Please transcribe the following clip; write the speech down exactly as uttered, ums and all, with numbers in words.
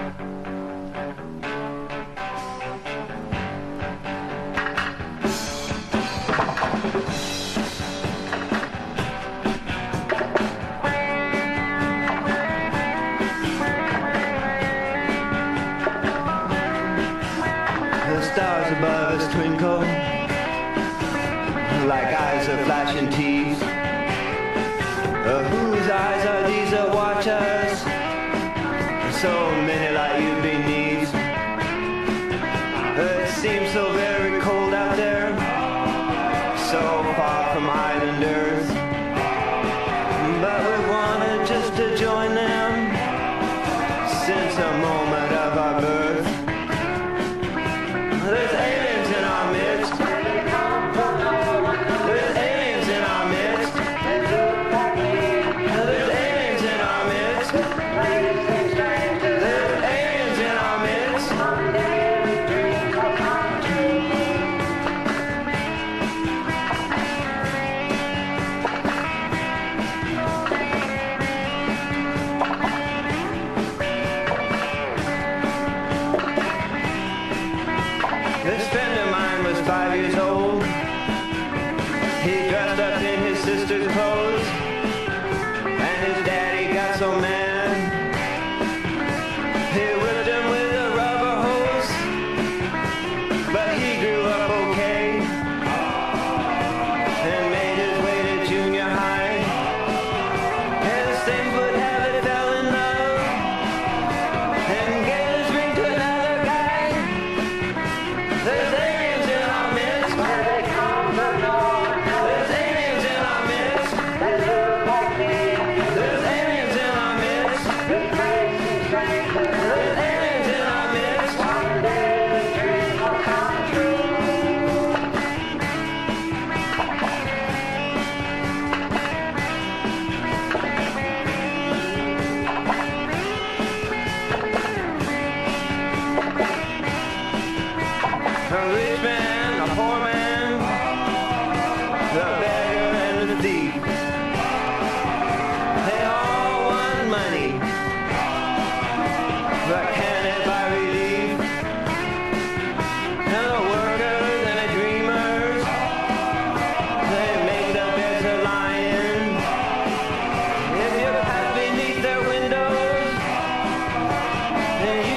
The stars above us twinkle like eyes of flashing teeth. Uh, whose eyes are these that watch us? So many like you beneath. Uh, it seems so very cold out there, so far from island earth. But we wanted just to join them since the moment of our birth. There's aliens in our midst. There's aliens in our midst. There's aliens in our midst. There's aliens in our midst. This friend of mine was five years old. He dressed up in his sister's clothes, and his daddy got so mad, he whipped him with a rubber hose. But he grew up okay and made his way to junior high. And same would have it, fell in love and gave his ring to another guy. There's aliens in our midst. There's aliens in our midst. There's aliens in our midst. There's aliens in our midst. One day the dream will come true. A rich man, a poor man, the beggar and the thief, they all want money, but can it buy relief? And the workers and the dreamers, they make the beds to lie in. If you pass beneath their windows, then you